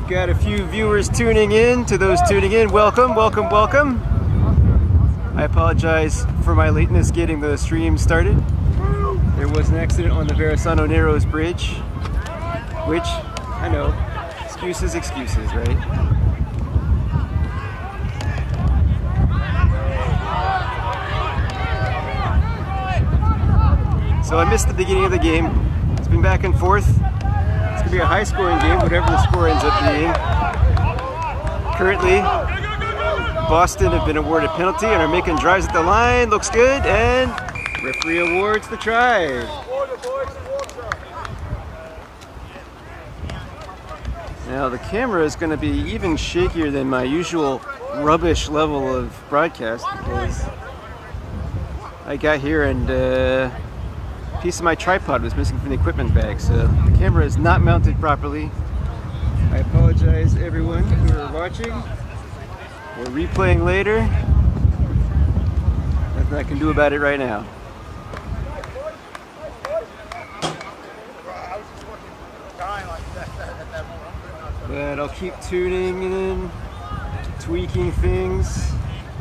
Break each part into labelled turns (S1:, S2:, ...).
S1: Got a few viewers tuning in. To those tuning in, welcome, welcome, welcome. I apologize for my lateness getting the stream started. There was an accident on the Verrazano Narrows Bridge, which, I know, excuses, right? So I missed the beginning of the game. It's been back and forth. It's going to be a high-scoring game, whatever the score ends up being. Currently, Boston have been awarded a penalty and are making drives at the line. Looks good, and referee awards the try. Now the camera is going to be even shakier than my usual rubbish level of broadcast because I got here and a piece of my tripod was missing from the equipment bag, so the camera is not mounted properly. I apologize everyone who are watching or replaying later. Nothing I can do about it right now. But I'll keep tuning in, tweaking things.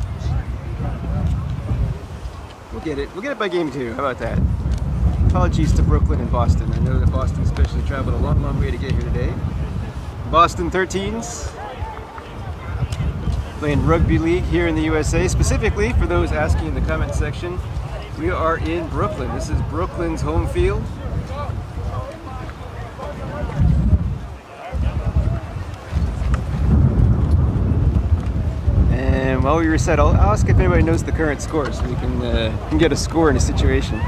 S1: We'll get it. We'll get it by game 2. How about that? Apologies to Brooklyn and Boston. I know that Boston especially traveled a long, long way to get here today. Boston 13s playing rugby league here in the USA. Specifically, for those asking in the comment section, we are in Brooklyn. This is Brooklyn's home field. And while we reset, I'll ask if anybody knows the current score so we can get a score in a situation.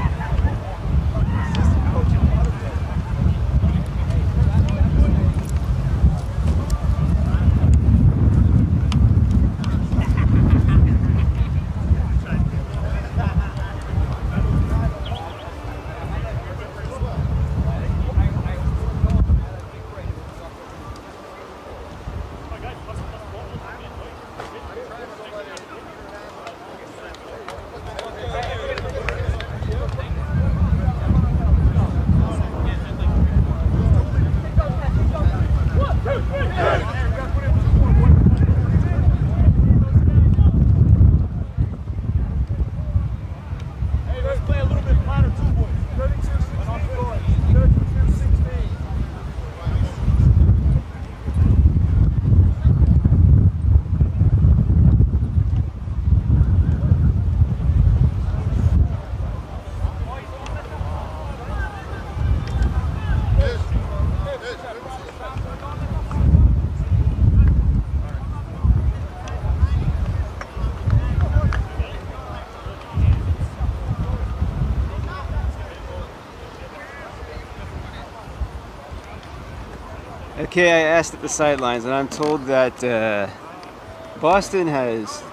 S1: Okay, I asked at the sidelines, and I'm told that Boston has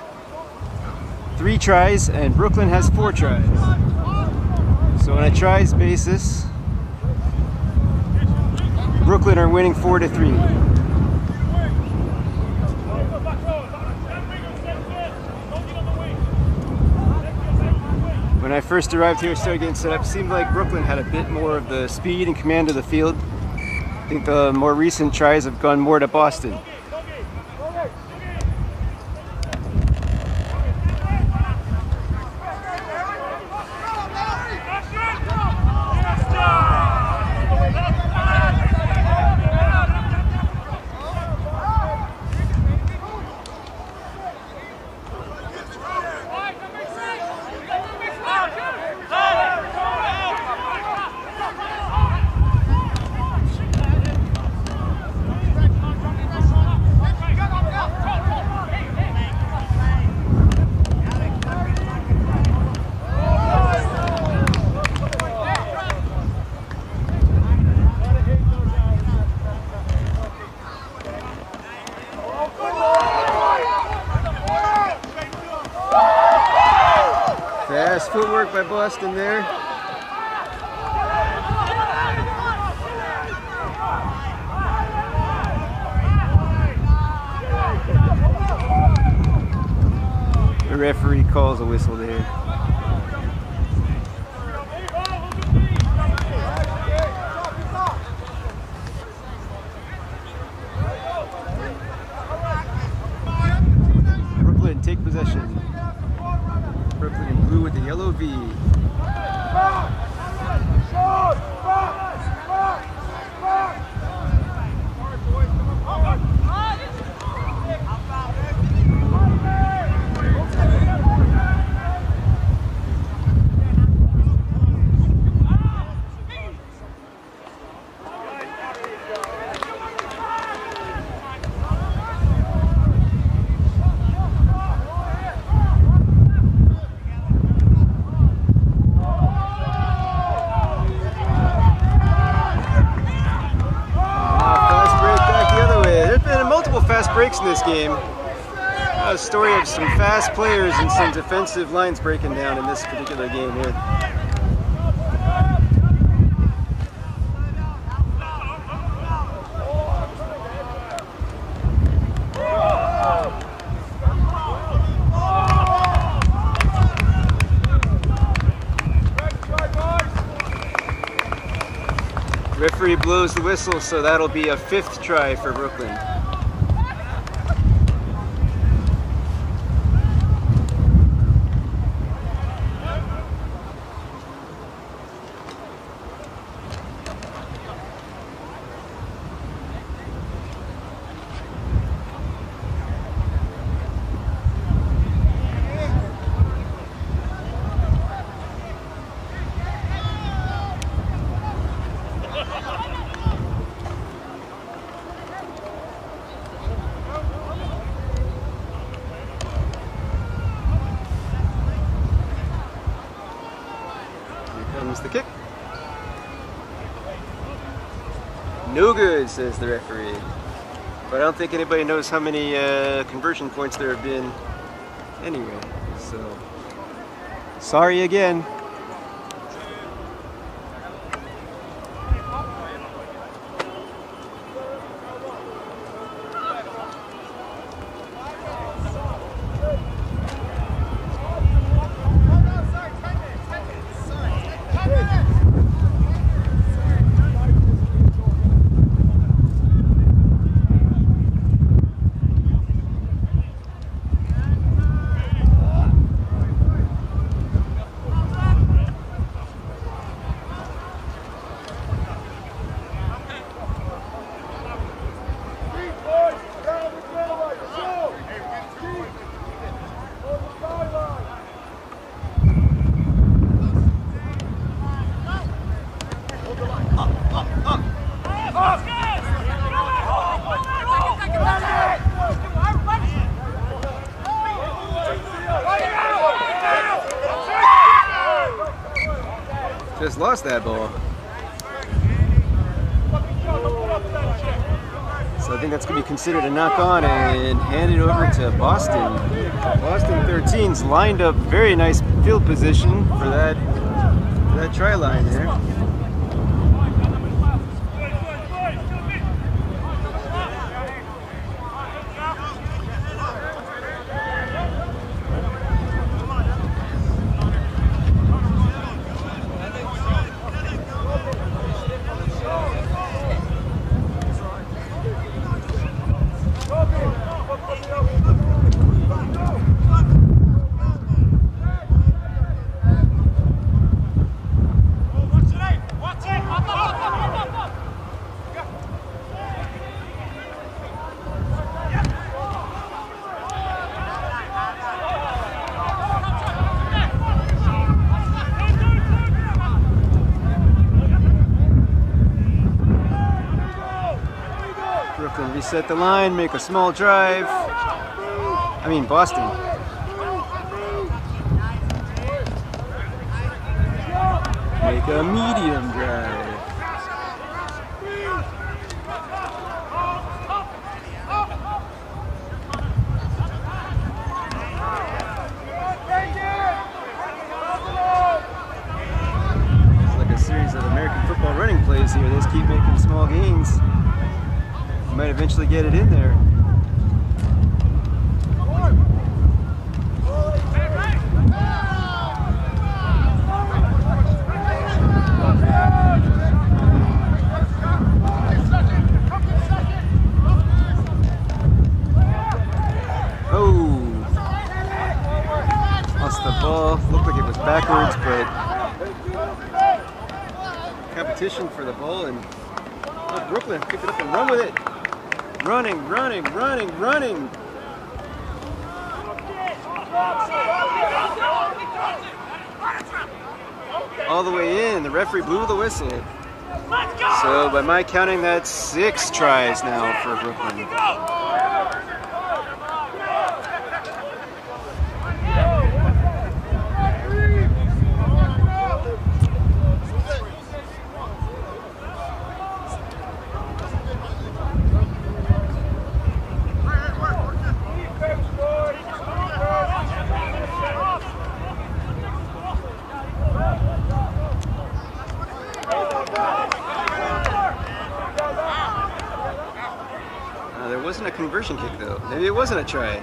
S1: 3 tries and Brooklyn has 4 tries. So on a tries basis, Brooklyn are winning 4-3. When I first arrived here, started getting set up, it seemed like Brooklyn had a bit more of the speed and command of the field. I think the more recent tries have gone more to Boston. Fast footwork by Boston there. The referee calls a whistle there. breaks in this game. A story of some fast players and some defensive lines breaking down in this particular game here. Referee blows the whistle, so that'll be a 5th try for Brooklyn. Comes the kick. No good, says the referee. But I don't think anybody knows how many conversion points there have been anyway. So, sorry again. Just lost that ball. So I think that's going to be considered a knock on and handed over to Boston. Boston 13's lined up very nice field position for that try line there. Brooklyn reset the line, make a small drive. Boston. Make a medium drive. It's like a series of American football running plays here. They just keep making small gains. Might eventually get it in there. Oh, lost the ball. Looked like it was backwards, but competition for the ball, and Brooklyn picked it up and run with it. Running. All the way in, the referee blew the whistle. So by my counting, that's 6 tries now for Brooklyn. wasn't a conversion kick though. Maybe it wasn't a try.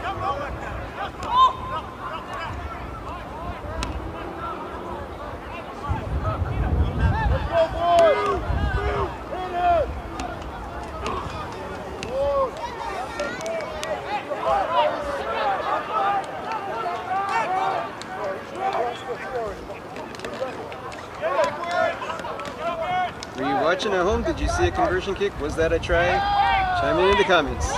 S1: Were you watching at home? Did you see a conversion kick? Was that a try? Chime in the comments.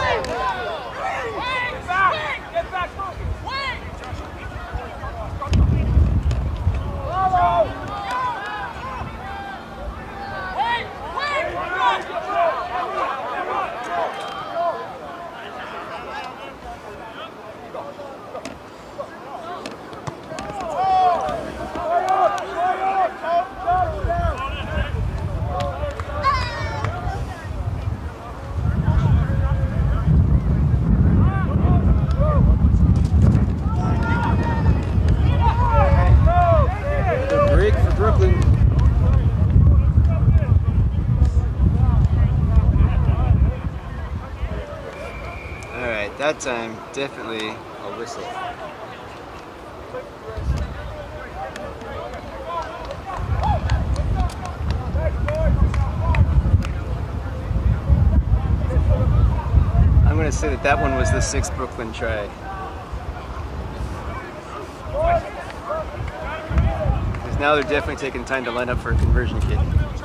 S1: That time, definitely a whistle. I'm going to say that that one was the 6th Brooklyn try. Because now they're definitely taking time to line up for a conversion kick.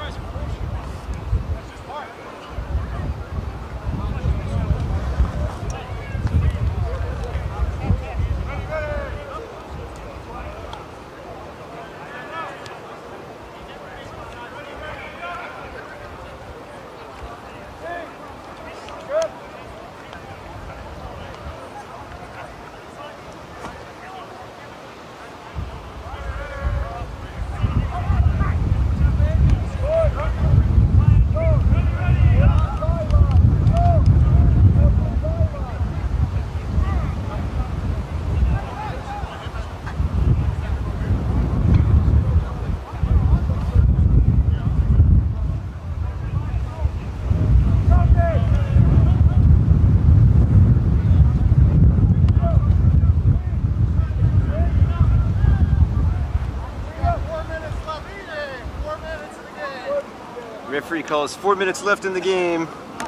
S1: Referee calls 4 minutes left in the game.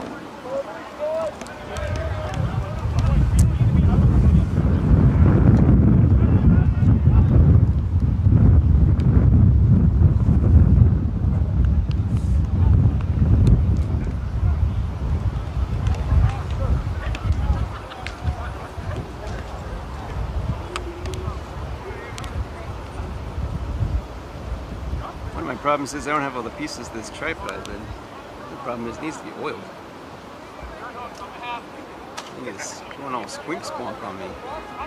S1: My problem is I don't have all the pieces of this tripod, but the problem is it needs to be oiled. It's going all squink squonk on me.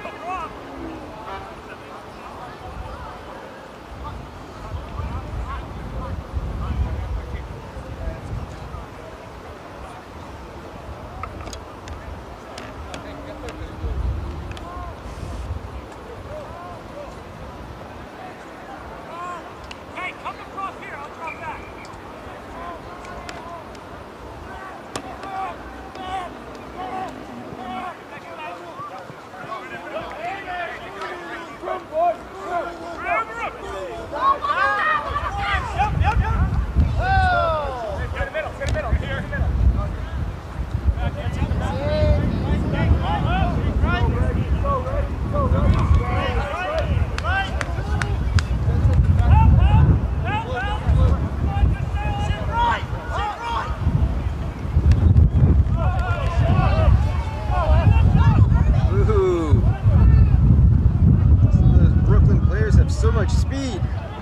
S1: So much speed.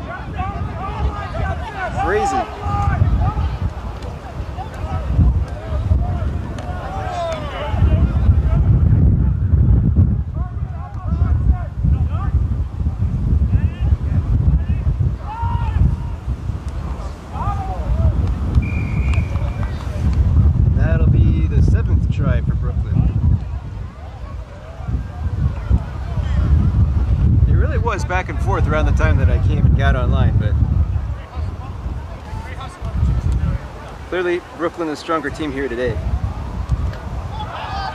S1: Crazy. That'll be the 7th try for Brooklyn. Was back and forth around the time that I came and got online, but clearly Brooklyn is a stronger team here today.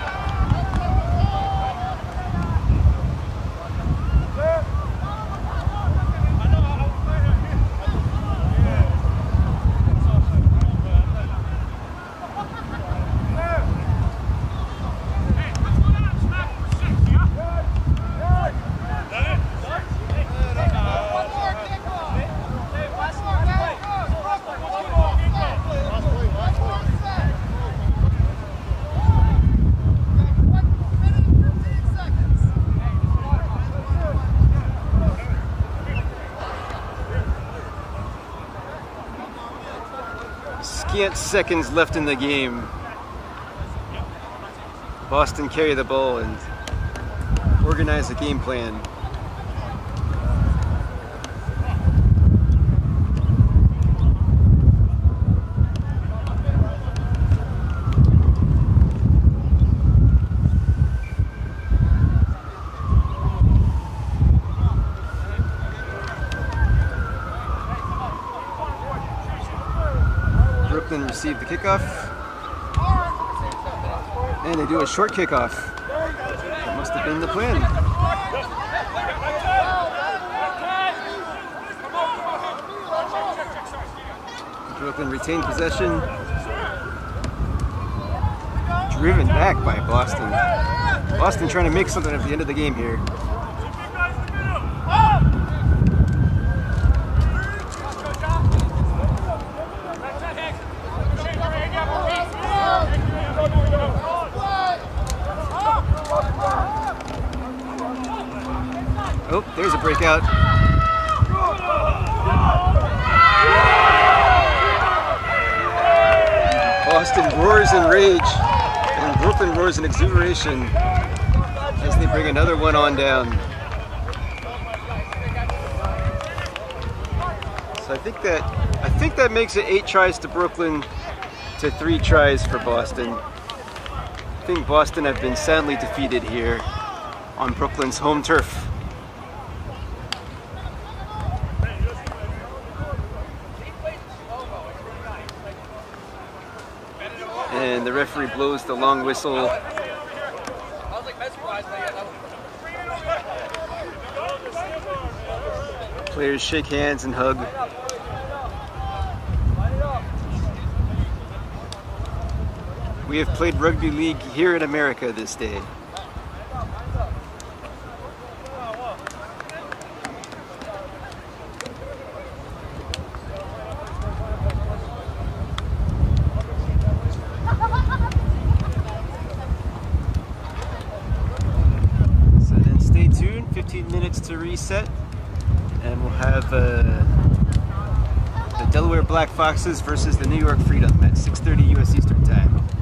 S1: scant seconds left in the game. Boston carry the ball and organize a game plan. Brooklyn received the kickoff, and they do a short kickoff. That must have been the plan. Brooklyn retained possession, driven back by Boston. Boston trying to make something at the end of the game here. Oh, there's a breakout. Boston roars in rage, and Brooklyn roars in exuberation as they bring another one on down. So I think that makes it 8 tries to Brooklyn to 3 tries for Boston. I think Boston have been soundly defeated here on Brooklyn's home turf. And the referee blows the long whistle. Players shake hands and hug. We have played rugby league here in America this day. So then stay tuned, 15 minutes to reset, and we'll have the Delaware Black Foxes versus the New York Freedom at 6:30 U.S. Eastern Time.